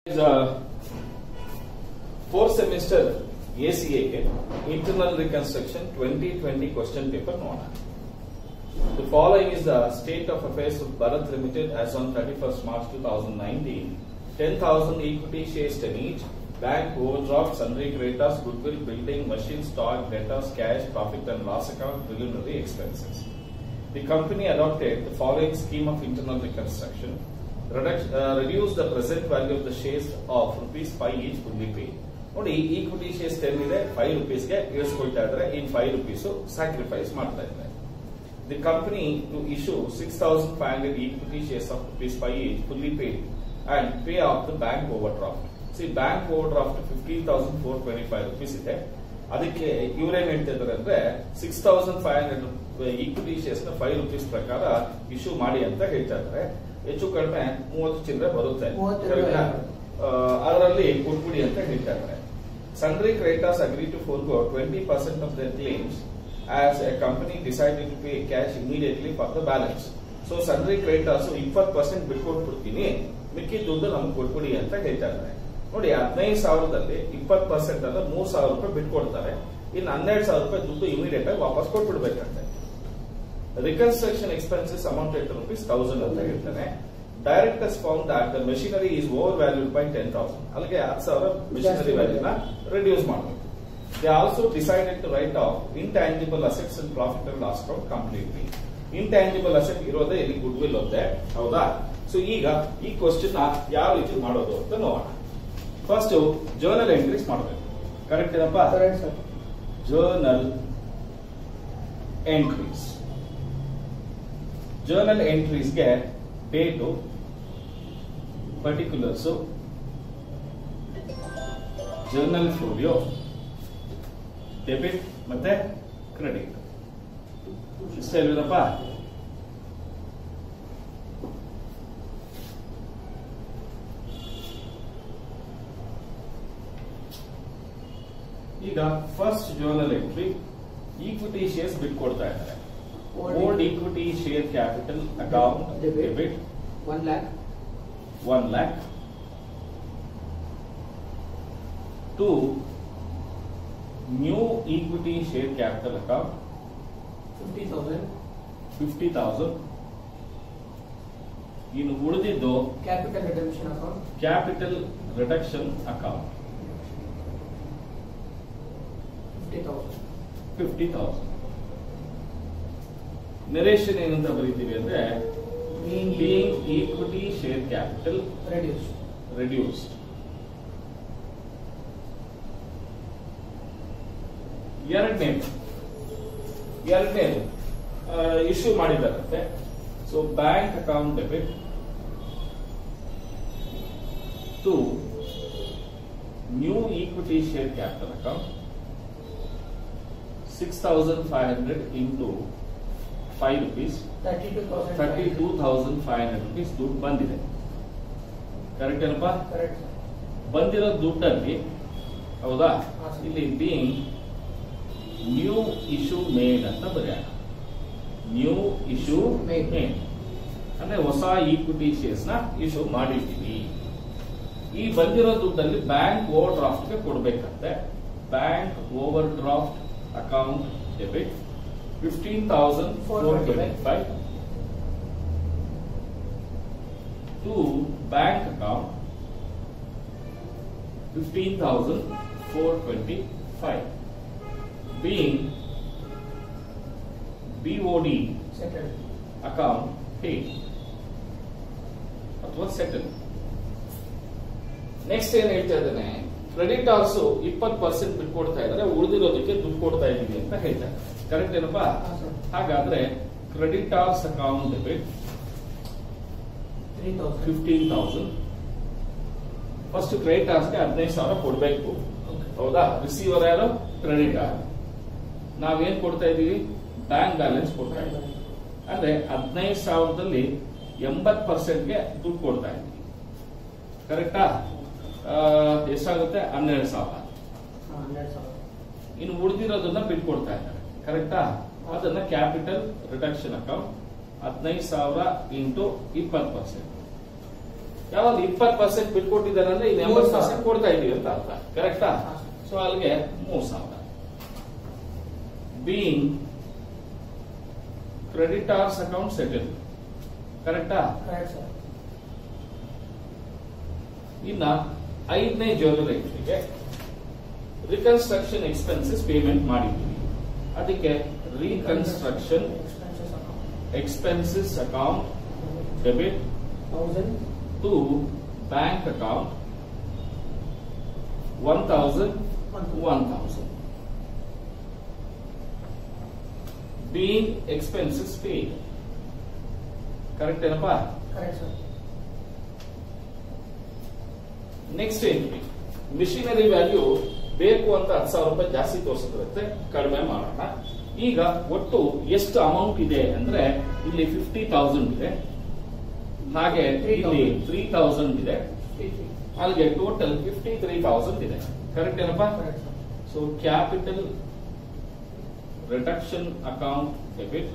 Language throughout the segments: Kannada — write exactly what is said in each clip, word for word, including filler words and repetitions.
The fourth semester A C A ಗೆ internal reconstruction twenty twenty question paper ನೋಡೋಣ. The following is the state of affairs of Bharat Limited as on thirty-first March twenty nineteen. ten thousand equity shares in each, bank overdraft, sundry creditors, goodwill, building, machine, stock, debtors, cash, profit and loss account, preliminary expenses. The company adopted the following scheme of internal reconstruction. Reduce, uh, reduce the present value of the shares of rupees five each fully paid. ನೋಡಿ ಈಕ್ವಿಟಿ ಶೇರ್ಸ್ ಟೆನ್ ಇದೆ, ಫೈವ್ ರುಪೀಸ್ಗೆ ಇಳಿಸ್ಕೊಳ್ತಾ ಇದ್ದಾರೆ, ಇನ್ ಫೈವ್ ರುಪೀಸ್ ಸ್ಯಾಕ್ರಿಫೈಸ್ ಮಾಡ್ತಾ ಇದ್ದಾರೆ. The company to issue six thousand five hundred equity shares of rupees five each fully paid and pay off the bank overdraft. C bank overdraft fifteen thousand four twenty five rupees ಇದೆ. ಅದಕ್ಕೆ ಇವರೇನ್ ಹೇಳ್ತಾ ಇದ್ದಾರೆ ಅಂದ್ರೆ six thousand five hundred equity shares ನ ಫೈವ್ ರುಪೀಸ್ ಪ್ರಕಾರ ಇಶ್ಯೂ ಮಾಡಿ ಅಂತ ಹೇಳ್ತಾ ಇದ್ದಾರೆ. ಹೆಚ್ಚು ಕಡಿಮೆ ಮೂವತ್ತು ಚಿಲ್ಲರೆ ಬರುತ್ತೆ, ಅದರಲ್ಲಿ ಕೊಟ್ಬಿಡಿ ಅಂತ ಹೇಳ್ತಾ ಇದ್ದಾರೆ. Sundry creditors agree to forego twenty percent of their claims as a company decided to pay cash immediately for the balance. So sundry creditors ಇಪ್ಪತ್ತು ಪರ್ಸೆಂಟ್ ಬಿಟ್ಕೊಟ್ಬಿಡ್ತೀನಿ, ಮಿಕ್ಕಿ ದುಡ್ಡು ನಮ್ಗೆ ಕೊಟ್ಬಿಡಿ ಅಂತ ಹೇಳ್ತಾ ಇದ್ದಾರೆ. ನೋಡಿ ಹದಿನೈದು ಸಾವಿರದಲ್ಲಿ ಇಪ್ಪತ್ತು ಪರ್ಸೆಂಟ್ ಅಲ್ಲ ಮೂರ್ ಸಾವಿರ ರೂಪಾಯಿ ಬಿಟ್ಕೊಡ್ತಾರೆ, ಇನ್ನು ಹನ್ನೆರಡು ಸಾವಿರ ರೂಪಾಯಿ ದುಡ್ಡು ಇಮಿಡಿಯೇಟ್ ಆಗಿ ವಾಪಸ್ ಕೊಟ್ಬಿಡ್ಬೇಕಂತೆ. Reconstruction expenses amounted to rupees thousand ಅಂತ ಹೇಳ್ತಾನೆ. Directors found that the machinery is overvalued by ten thousand. ಅಲ್ಲಿಗೆ ಹತ್ತು ಸಾವಿರ ಮಿಷನರಿ ವ್ಯಾಲ್ಯೂನ ರಿಡ್ಯೂಸ್ ಮಾಡಬೇಕು. They also decided to write off intangible assets and profit and loss account completely. Intangible asset ಇರೋದೇ ಇಲ್ಲಿ ಗುಡ್ ವಿಲ್ ಹೋದೆ, ಹೌದಾ? ಸೊ ಈಗ ಈ ಕ್ವಶನ್ ಯಾವ ರೀತಿ ಮಾಡೋದು ಅಂತ ನೋಡೋಣ. ಫಸ್ಟ್ ಜರ್ನಲ್ ಎಂಟ್ರೀಸ್ ಮಾಡಬೇಕು, ಕರೆಕ್ಟ್ ಏನಪ್ಪಾ? ಜರ್ನಲ್ ಎಂಟ್ರೀಸ್ ಜರ್ನಲ್ ಎಂಟ್ರೀಸ್ಗೆ date, particulars, journal folio, debit ಮತ್ತೆ ಕ್ರೆಡಿಟ್. ಇಷ್ಟ ಇಲ್ವೇನಪ್ಪ? ಈಗ first journal entry, equity shares ಬಿಟ್ಕೊಡ್ತಾ ಇದ್ದಾರೆ. Old equity share capital account debit one lakh one lakh to new equity share capital account fifty thousand fifty thousand. ಇನ್ನು ಉಳಿದಿದ್ದು capital redemption account capital reduction account fifty thousand fifty thousand. Narration ಏನಂತ ಬರೀತೀವಿ ಅಂದ್ರೆ being being equity share capital reduced reduced. ಎರಡನೇ ಎರಡನೇ ಇಶ್ಯೂ ಮಾಡಿದಾರಂತೆ. So bank account debit to new equity share capital account six thousand five hundred into five rupees thirty-two thousand thirty two thousand five hundred rupees ದುಡ್ಡು ಬಂದಿದೆ, ಕರೆಕ್ಟ್ ಏನಪ್ಪಾ? correct sir. ಬಂದಿರೋ ದುಡ್ಡಲ್ಲಿ, ಹೌದಾ, ಹಾ, ಸರ್. ಇಲ್ಲಿ ಬೀಯಿಂಗ್ ನ್ಯೂ ಇಶ್ಯೂ ಮೇಡ್ ಅಂತ ಬರೆಯೋಣ. New issue Made. ಮೇಡ್ ಅಂದ್ರೆ ಹೊಸ ಈಕ್ವಿಟಿ ಶೇರ್ಸ್ ನ ಇಶ್ಯೂ ಮಾಡಿದ್ದೀವಿ. ಈ ಬಂದಿರೋ ದುಡ್ಡಲ್ಲಿ ಬ್ಯಾಂಕ್ ಓವರ್ ಡ್ರಾಫ್ಟ್ ಗೆ ಕೊಡ್ಬೇಕಂತೆ. Bank overdraft account debit fifteen thousand four twenty-five to bank account fifteen thousand four twenty-five being B O D settled account paid ಅಥವಾ ಸೆಟಲ್. ನೆಕ್ಸ್ಟ್ ಏನ್ ಹೇಳ್ತಾ ಇದ್ದಾನೆ, ಕ್ರೆಡಿಟ್ ಆಲ್ಸೋ ಇಪ್ಪತ್ತು ಪರ್ಸೆಂಟ್ ಬಿಟ್ಕೊಡ್ತಾ ಇದ್ದಾರೆ, ಉಳಿದಿರೋದಕ್ಕೆ ದುಡ್ಡು ಕೊಡ್ತಾ ಇದೀವಿ ಅಂತ ಹೇಳ್ತಾರೆ, ಕರೆಕ್ಟ್ ಏನಪ್ಪಾ? ಹಾ, ಸರ್. ಹಾಗಾದ್ರೆ creditors account debit three thousand fifteen thousand. First ಕ್ರೆಡಿಟಾರ್ಸ್ಗೆ ಹದಿನೈದು ಸಾವಿರ ಕೊಡ್ಬೇಕು, ಹೌದಾ? ರಿಸೀವರ್ ಯಾರು? ಕ್ರೆಡಿಟಾರ್. ನಾವೇನ್ ಕೊಡ್ತಾ ಇದೀವಿ? ಬ್ಯಾಂಕ್ ಬ್ಯಾಲೆನ್ಸ್ ಕೊಡ್ತಾ ಇದೀವಿ. ಅಂದ್ರೆ ಹದಿನೈದು ಸಾವಿರದಲ್ಲಿ ಎಂಬತ್ ಪರ್ಸೆಂಟ್ಗೆ ದುಡ್ಡು ಕೊಡ್ತಾ ಇದೀವಿ, ಕರೆಕ್ಟಾ? ಎಷ್ಟಾಗುತ್ತೆ? ಹನ್ನೆರಡು ಸಾವಿರ. ಹನ್ನೆರಡು ಸಾವಿರ. ಇನ್ನು ಉಳಿದಿರೋದನ್ನ ಬಿಟ್ಕೊಡ್ತಾ ಇದ್ದಾರೆ, ಕರೆಕ್ಟಾ? ಅದನ್ನ ಕ್ಯಾಪಿಟಲ್ ರಿಡಕ್ಷನ್ ಅಕೌಂಟ್ ಹದಿನೈದು ಸಾವಿರ ಇಂಟು ಇಪ್ಪತ್ತು ಪರ್ಸೆಂಟ್ ಯಾವಾಗ ಇಪ್ಪತ್ತು ಪರ್ಸೆಂಟ್ ಬಿಟ್ಕೊಟ್ಟಿದ್ದಾರೆ ಅಂದ್ರೆ ಇಲ್ಲಿ ಎಂಬತ್ತು ಪರ್ಸೆಂಟ್ ಕೊಡ್ತಾ ಇದೀವಿ ಅಂತ ಅರ್ಥ. ಕರೆಕ್ಟಾ? ಸೊ ಅಲ್ಲಿಗೆ ಮೂರ್ ಸಾವಿರ. Being creditors account settle. ಕರೆಕ್ಟಾ? Correct sir. ಇನ್ನ ಐದನೇ ಜರ್ನಲ್ ಎಂಟ್ರಿಗೆ ರಿಕನ್ಸ್ಟ್ರಕ್ಷನ್ ಎಕ್ಸ್ಪೆನ್ಸಸ್ ಪೇಮೆಂಟ್ ಮಾಡಿದ್ದೀವಿ. ಅದಕ್ಕೆ reconstruction expenses account expenses account debit thousand to bank account one thousand one thousand. Being expenses paid. Correct ಏನಪ್ಪಾ? Correct sir. Next entry machinery value ಬೇಕು ಅಂತ ಹತ್ತು ಸಾವಿರ ರೂಪಾಯಿ ಜಾಸ್ತಿ ತೋರಿಸಿರುತ್ತೆ, ಕಡಿಮೆ ಮಾಡೋಣ. ಈಗ ಒಟ್ಟು ಎಷ್ಟು ಅಮೌಂಟ್ ಇದೆ ಅಂದ್ರೆ ಇಲ್ಲಿ ಫಿಫ್ಟಿ ತೌಸಂಡ್ ಇದೆ, ಹಾಗೆ ಇಲ್ಲಿ ತ್ರೀ ತೌಸಂಡ್ ಇದೆ, ಅಲ್ಲಿಗೆ ಟೋಟಲ್ ಫಿಫ್ಟಿ ತ್ರೀ ತೌಸಂಡ್ ಇದೆ. ಕರೆಕ್ಟ್ ಏನಪ್ಪಾ? Correct sir. So capital reduction account debit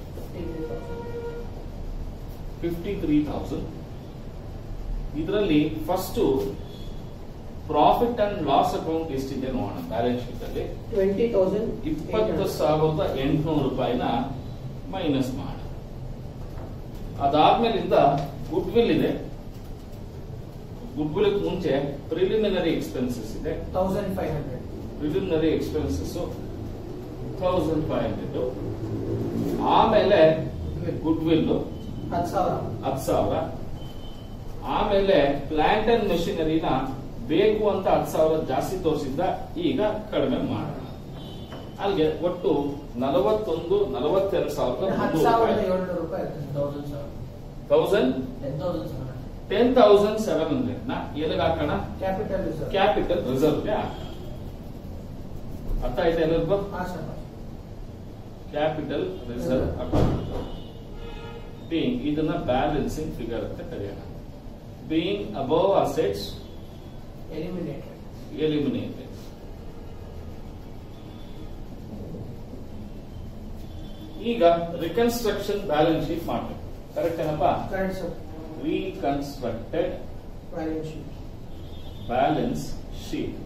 fifty three thousand. ಇದರಲ್ಲಿ first profit and loss account ಎಷ್ಟಿದೆ ನೋಡೋಣ. ಬ್ಯಾಲೆನ್ಸ್ ಶೀಟ್ ಅಲ್ಲಿ ಟ್ವೆಂಟಿ ತೌಸಂಡ್ ಇಪ್ಪತ್ತು ಸಾವಿರದ ಎಂಟುನೂರು ರೂಪಾಯಿನ ಮೈನಸ್ ಮಾಡಿ. ಅದಾದ್ಮೇಲಿಂದ ಗುಡ್ ವಿಲ್ ಇದೆ. ಗುಡ್ ವಿಲ್ ಮುಂಚೆ ಪ್ರಿಲಿಮಿನರಿ ಎಕ್ಸ್ಪೆನ್ಸಸ್ ಇದೆ. Thousand five hundred preliminary expenses thousand five hundred. ಆಮೇಲೆ ಗುಡ್ ವಿಲ್ ಹತ್ತು ಸಾವಿರ ಹತ್ತು ಸಾವಿರ. ಆಮೇಲೆ ಪ್ಲಾಂಟ್ ಅಂಡ್ ಮೆಷಿನರಿನ ಬೇಕು ಅಂತ ಹತ್ತು ಸಾವಿರ ಜಾಸ್ತಿ ತೋರಿಸಿದ್ದ, ಈಗ ಕಡಿಮೆ ಮಾಡೋಣ. ಅಲ್ಲಿಗೆ ಒಟ್ಟು ನಲವತ್ತೊಂದು ನಲವತ್ತೆರಡು ಸಾವಿರದ ಹತ್ತು ಸಾವಿರದ ಏಳ್ನೂರು ರೂಪಾಯಿ thousand sir. Thousand ten thousand sir. Ten thousand seven hundred ನ ಎಲ್ಲಿಗೆ ಹಾಕೋಣ? Capital reserve. ಕ್ಯಾಪಿಟಲ್ ರಿಸರ್ವ್ಗೆ ಹಾಕೋಣ. ಅರ್ಥ ಆಯ್ತಾ ಎಲ್ಲರಿಗೂ? ಹಾ sir. Capital reserve account being, ಇದನ್ನ ಬ್ಯಾಲೆನ್ಸಿಂಗ್ ಫಿಗರ್ ಅಂತ ಕರೆಯೋಣ. Being above assets eliminated eliminated. ಈಗ ರಿಕನ್ಸ್ಟ್ರಕ್ಷನ್ ಬ್ಯಾಲೆನ್ಸ್ ಶೀಟ್ ಮಾಡಬೇಕು. ಕರೆಕ್ಟ್ ಏನಪ್ಪಾ? Correct sir. Reconstructed balance sheet balance sheet.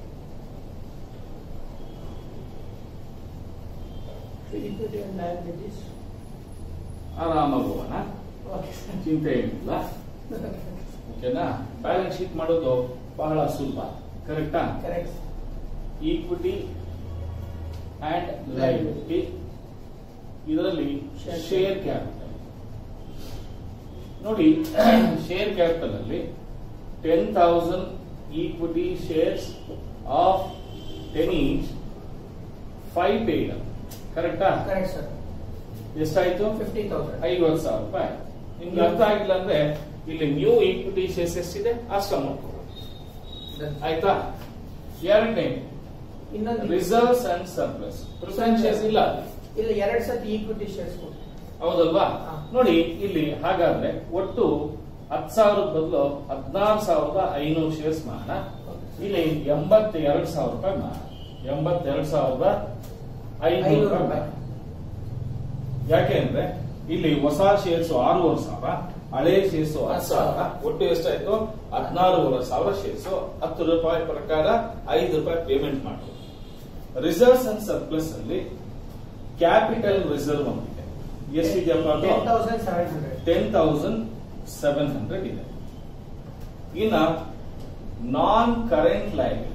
Equity and liabilities. ಆರಾಮಾಗಿ ಹೋಗೋಣ, Okay sir. ಚಿಂತೆ ಏನಿಲ್ಲ. ಓಕೆನಾ? ಬ್ಯಾಲೆನ್ಸ್ ಶೀಟ್ ಮಾಡೋದು ಬಹಳ ಸುಲಭ. ಕರೆಕ್ಟಾ? Correct. Equity and liability. ಇದರಲ್ಲಿ ಶೇರ್ ಕ್ಯಾಪಿಟಲ್ ನೋಡಿ. ಶೇರ್ ಕ್ಯಾಪಿಟಲ್ ಅಲ್ಲಿ ten thousand equity shares of ten each, five paid. ಕರೆಕ್ಟಾ? Correct sir. ಎಷ್ಟಾಯ್ತು? Fifty thousand. ಐವತ್ತು ಸಾವಿರ ರೂಪಾಯಿ. ನಿಮ್ಗೆ ಅರ್ಥ ಆಗಿಲ್ಲ ಅಂದ್ರೆ ಇಲ್ಲಿ ನ್ಯೂ ಈಕ್ವಿಟಿ ಶೇರ್ಸ್ ಎಷ್ಟಿದೆ ಅಷ್ಟು ಅಮೌಂಟ್ ಆಯ್ತಾ? ಎರಡನೇ ಇನ್ನೊಂದು reserves and surplus. Preference shares ಇಲ್ಲ, ಇಲ್ಲ ಎರಡು ಸತಿ ಈಕ್ವಿಟಿ ಶೇರ್ಸ್ ಕೊಟ್ಟು. ಹೌದಲ್ವಾ? ಹಾ. ನೋಡಿ ಇಲ್ಲಿ ಹಾಗಾದ್ರೆ ಒಟ್ಟು ಹತ್ತು ಸಾವಿರದ ಬದಲು ಹದಿನಾರು ಸಾವಿರದ ಐನೂರು ಶೇರ್ಸ್ ಮಾಡೋಣ. ಇಲ್ಲಿ ಎಂಬತ್ತೆರಡು ಸಾವಿರ ರೂಪಾಯಿ ಮಾಡೋಣ. ಎಂಬತ್ತೆರಡು ಸಾವಿರದ ಐನೂರು ರೂಪಾಯಿ. ಯಾಕೆ ಅಂದ್ರೆ ಇಲ್ಲಿ ಹೊಸ ಶೇರ್ಸ್ ಆರೂವರೆ ಸಾವಿರ, ಹಳೆ ಶೇರ್ಸ್ ಹತ್ತು ಸಾವಿರ, ಒಟ್ಟು ಎಷ್ಟಾಯ್ತು? ಹದಿನಾರೂವರೆ ಸಾವಿರ ಶೇರ್ಸ್. ಹತ್ತು ರೂಪಾಯಿ ಪ್ರಕಾರ ಐದು ರೂಪಾಯಿ ಪೇಮೆಂಟ್ ಮಾಡೋದು. ರಿಸರ್ವ್ಸ್ ಅಂಡ್ ಸರ್ಪ್ಲಸ್ ಅಲ್ಲಿ ಕ್ಯಾಪಿಟಲ್ ರಿಸರ್ವ್ ಅಂತಿದೆ. ಎಷ್ಟಿದೆಯಪ್ಪ? Ten thousand seven hundred. Ten thousand seven hundred ಇದೆ. ಇನ್ನ ನಾನ್ ಕರೆಂಟ್ ಲಯಬಿಲಿಟಿ,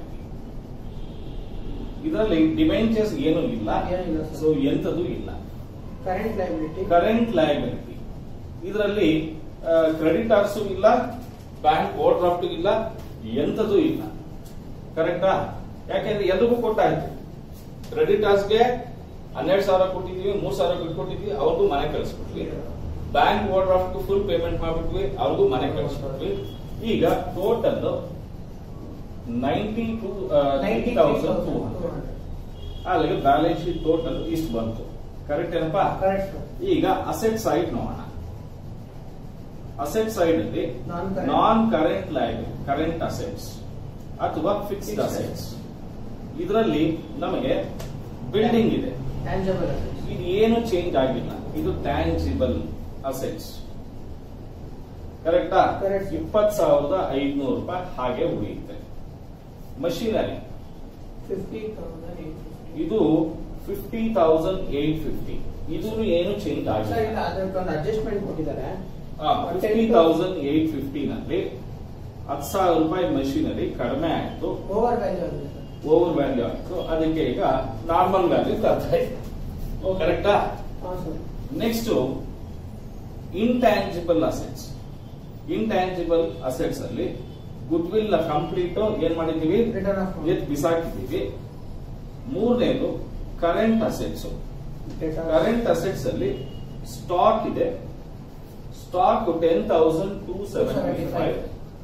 ಇದರಲ್ಲಿ ಡಿಬೆಂಚರ್ಸ್ ಏನು ಇಲ್ಲ, ಏನಿಲ್ಲ ಸರ್. ಸೊ ಎಂತದೂ ಇಲ್ಲ. Current liability. ಕರೆಂಟ್ ಲಯಬಿಲಿಟಿ ಇದರಲ್ಲಿ ಕ್ರೆಡಿಟಾರ್ಸು ಇಲ್ಲ, ಬ್ಯಾಂಕ್ ಓವರ್ ಡ್ರಾಫ್ಟ್ ಇಲ್ಲ, ಎಂತದೂ ಇಲ್ಲ. ಕರೆಕ್ಟಾ? ಯಾಕೆಂದ್ರೆ ಎಲ್ರಿಗೂ ಕೊಟ್ಟಾಯ್ತು. ಕ್ರೆಡಿಟಾರ್ಸ್ಗೆ ಹನ್ನೆರಡು ಸಾವಿರ ಕೊಟ್ಟಿದ್ವಿ, ಮೂರ್ ಸಾವಿರ ಬಿಟ್ಕೊಟ್ಟಿದ್ವಿ, ಅವ್ರಿಗೂ ಮನೆ ಕಳಿಸ್ಬಿಟ್ವಿ. Bank overdraft full payment ಮಾಡ್ಬಿಟ್ವಿ, ಅವ್ರಿಗೂ ಮನೆ ಕಳಿಸ್ಬಿಟ್ವಿ. ಈಗ total ninety two ninety thousand two hundred. ಅಲ್ಲಿಗೆ ಬ್ಯಾಲೆನ್ಸ್ ಶೀಟ್ ಟೋಟಲ್ ಇಷ್ಟು ಬಂತು. ಕರೆಕ್ಟ್ ಏನಪ್ಪಾ? ಕರೆಕ್ಟ್. ಈಗ ಅಸೆಟ್ ಸೈಡ್ ನೋಡೋಣ. ಅಸೆಟ್ ಸೈಡ್ ಅಲ್ಲಿ Non-current. Non current liability, current assets ಅಥವಾ ಫಿಕ್ಸ್ಡ್ ಅಸೆಟ್ಸ್. ಇದರಲ್ಲಿ ನಮಗೆ ಬಿಲ್ಡಿಂಗ್ ಇದೆ, ಟ್ಯಾಂಜಬಲ್ ಅಸೆಟ್ಸ್. ಇದು ಏನು ಚೇಂಜ್ ಆಗಿಲ್ಲ. ಇದು ಟ್ಯಾಂಜಿಬಲ್ ಅಸೆಟ್ಸ್. ಕರೆಕ್ಟಾ? Correct. ಇಪ್ಪತ್ತು ಸಾವಿರದ ಐದ್ನೂರು ರೂಪಾಯಿ ಹಾಗೆ ಉಳಿಯುತ್ತೆ. Machinery fifty thousand eight fifty. ಇದು ಫಿಫ್ಟಿ ತೌಸಂಡ್ ಏಟ್ ಫಿಫ್ಟಿ. ಇದು ಏನು ಚೇಂಜ್ ಸರ್ ಆಗಿಲ್ಲ. ಇಲ್ಲ ಅದಕ್ಕೊಂದು ಅಡ್ಜಸ್ಟ್ಮೆಂಟ್ ಕೊಟ್ಟಿದ್ದಾರೆ. ಫಿಫ್ಟಿ ತೌಸಂಡ್ ಏಟ್ ಫಿಫ್ಟಿ ನಲ್ಲಿ ಹತ್ತು ಸಾವಿರ ರೂಪಾಯಿ ಮಷೀನರಿ ಕಡಿಮೆ ಆಯ್ತು, ಓವರ್ ವ್ಯಾಲ್ಯೂ ಆಗಿದೆ ಸರ್. ಓವರ್ ವ್ಯಾಲ್ಯೂ ಆಯ್ತು. ಅದಕ್ಕೆ ಈಗ ನಾರ್ಮಲ್ ವ್ಯಾಲ್ಯೂ ತರ್ತಾ ಇದೆ. ಕರೆಕ್ಟಾ? ಹಾಂ sir. Next intangible assets. Intangible assets ಅಲ್ಲಿ ಗುಡ್ ವಿಲ್ ಕಂಪ್ಲೀಟ್ ಏನ್ ಮಾಡಿದೀವಿ? ರಿಟರ್ನ್ ಆಫ್ ಎತ್ ಬಿಸಾಕಿದೀವಿ. ಮೂರನೇದು ಕರೆಂಟ್ ಅಸೆಟ್ಸ್. ಕರೆಂಟ್ ಅಸೆಟ್ಸ್ ಅಲ್ಲಿ ಸ್ಟಾಕ್ ಇದೆ. Stock ten thousand two seventy five.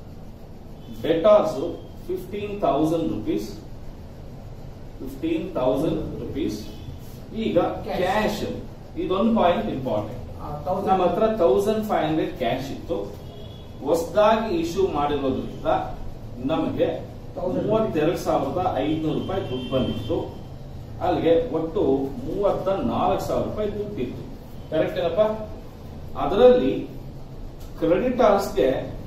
Debtors fifteen thousand rupees. Fifteen thousand rupees. ಈಗ ಕ್ಯಾಶ್, ಇದೊಂದು ಪಾಯಿಂಟ್ ಇಂಪಾರ್ಟೆಂಟ್. ನಮ್ಮ ಹತ್ರ ತೌಸಂಡ್ ಫೈವ್ ಹಂಡ್ರೆಡ್ ಕ್ಯಾಶ್ ಇತ್ತು. ಹೊಸದಾಗಿ ಇಶ್ಯೂ ಮಾಡಿರೋದ್ರಿಂದ ನಮಗೆ ಮೂವತ್ತೆರಡು ಸಾವಿರದ ಐದ್ನೂರು ರೂಪಾಯಿ ದುಡ್ಡು ಬಂದಿತ್ತು. ಅಲ್ಲಿಗೆ ಒಟ್ಟು ಮೂವತ್ತ ನಾಲ್ಕು ಸಾವಿರ ರೂಪಾಯಿ ದುಡ್ಡಿತ್ತು. ಕರೆಕ್ಟ್ ಏನಪ್ಪ? ಅದರಲ್ಲಿ ಕ್ರೆಡಿಟರ್ಸ್ಗೆ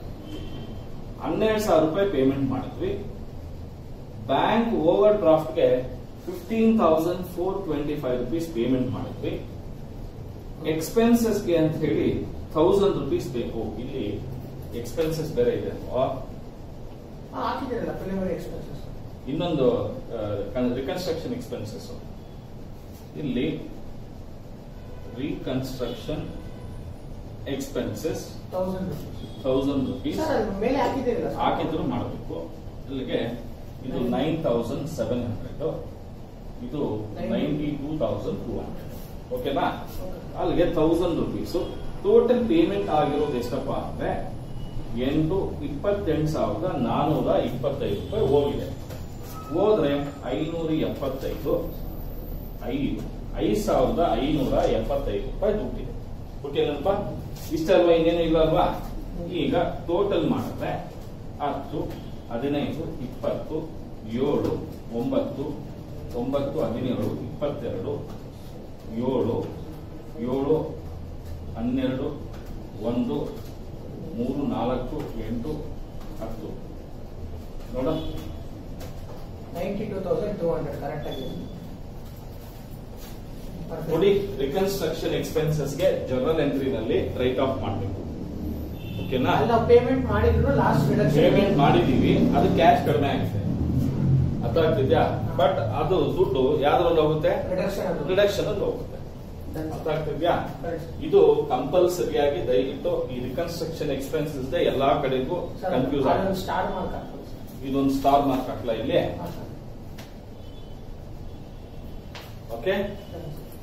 ಹನ್ನೆರಡು ಸಾವಿರ ರೂಪಾಯಿ ಪೇಮೆಂಟ್ ಮಾಡಿದ್ವಿ. ಬ್ಯಾಂಕ್ ಓವರ್ ಡ್ರಾಫ್ಟ್ಗೆ fifteen thousand four twenty five rupees payment ಮಾಡಿದ್ವಿ. ಎಕ್ಸ್ಪೆನ್ಸಸ್ಗೆ ಅಂತ ಹೇಳಿ ಥೌಸಂಡ್ ರುಪೀಸ್ ಬೇಕು. ಇಲ್ಲಿ ಎಕ್ಸ್ಪೆನ್ಸಸ್ ಬೇರೆ ಇದೆ ಅಲ್ವಾ? ಹಾಕಿದ್ದೀರಲ್ಲ ಪ್ರಿಲಿಮಿನರಿ ಎಕ್ಸ್ಪೆನ್ಸಸ್. ಇನ್ನೊಂದು ರಿಕನ್ಸ್ಟ್ರಕ್ಷನ್ ಎಕ್ಸ್ಪೆನ್ಸಸ್. ಇಲ್ಲಿ reconstruction expenses thousand rupees. Thousand rupees sir ಅದ್ರ ಮೇಲೆ ಹಾಕಿದ್ದೀರಲ್ಲ ಸರ್? ಹಾಕಿದ್ರು ಮಾಡಬೇಕು. ಇಲ್ಲಿಗೆ ಇದು ನೈನ್ ತೌಸಂಡ್ ಸೆವೆನ್ ಹಂಡ್ರೆಡ್, ಇದು ninety two thousand two hundred. ಓಕೆನಾ? ಅಲ್ಲಿಗೆ ತೌಸಂಡ್ ರುಪೀಸ್. ಟೋಟಲ್ ಪೇಮೆಂಟ್ ಆಗಿರೋದು ಎಷ್ಟಪ್ಪ ಅಂದ್ರೆ ಎಂಟು ಇಪ್ಪತ್ತೆಂಟು ಸಾವಿರದ ನಾನೂರ ಇಪ್ಪತ್ತೈದು ರೂಪಾಯಿ ಹೋಗಿದೆ. ಹೋದ್ರೆ ಐನೂರ ಎಪ್ಪತ್ತೈದು ಐದು ಐದು ಸಾವಿರದ ಐನೂರ ಎಪ್ಪತ್ತೈದು ರೂಪಾಯಿ ದುಡ್ಡಿದೆ. ಓಕೆನಪ್ಪ? ಇಷ್ಟಲ್ವಾ? ಇನ್ನೇನು ಇಲ್ಲ ಅಲ್ವಾ? ಈಗ ಟೋಟಲ್ ಮಾಡಿದ್ರೆ ಹತ್ತು ಹದಿನೈದು ಇಪ್ಪತ್ತು ಏಳು ಒಂಬತ್ತು ಒಂಬತ್ತು ಹದಿನೇಳು ಇಪ್ಪತ್ತೆರಡು ಏಳು ಏಳು ಹನ್ನೆರಡು ಒಂದು ಮೂರು ನಾಲ್ಕು ಎಂಟು ಹತ್ತು. ನೋಡ, ninety two thousand two hundred correct ಆಗಿದೆ ನೋಡಿ. ರಿಕನ್ಸ್ಟ್ರಕ್ಷನ್ ಎಕ್ಸ್ಪೆನ್ಸಸ್ಗೆ ಜನರಲ್ ಎಂಟ್ರಿನಲ್ಲಿ ರೈಟ್ ಆಫ್ ಮಾಡಬೇಕು. ಓಕೆನಾ? ನಾವು ಪೇಮೆಂಟ್ ಮಾಡಿದ್ರು ಲಾಸ್ಟ್ ಪೇಮೆಂಟ್ ಮಾಡಿದೀವಿ, ಅದು ಕ್ಯಾಶ್ ಕಡಿಮೆ ಆಗಿದೆ. ಅರ್ಥ ಆಗ್ತಿದ್ಯಾ? ಬಟ್ ಅದು ದುಡ್ಡು ಯಾವ್ದ್ರಲ್ಲಿ ಹೋಗುತ್ತೆ? ರಿಡಕ್ಷನ್ ರಿಡಕ್ಷನ್ ಅಲ್ಲಿ ಹೋಗುತ್ತೆ. ಅರ್ಥ ಆಗ್ತಿದ್ಯಾ? Correct. ಇದು ಕಂಪಲ್ಸರಿಯಾಗಿ ದಯವಿಟ್ಟು ಈ ರಿಕನ್ಸ್ಟ್ರಕ್ಷನ್ ಎಕ್ಸ್ಪೆನ್ಸಸ್ ಎಲ್ಲಾ ಕಡೆಗೂ ಕನ್ಫ್ಯೂಸ್ ಆಗುತ್ತೆ. ಸ್ಟಾರ್ ಮಾರ್ಕ್ ಹಾಕ್ಬೋದು. ಇದೊಂದು ಸ್ಟಾರ್ ಮಾರ್ಕ್ ಹಾಕ್ಲಾ ಇಲ್ಲಿ? ಹಾಂ ಸರ್. ಓಕೆ. ಸರಿ.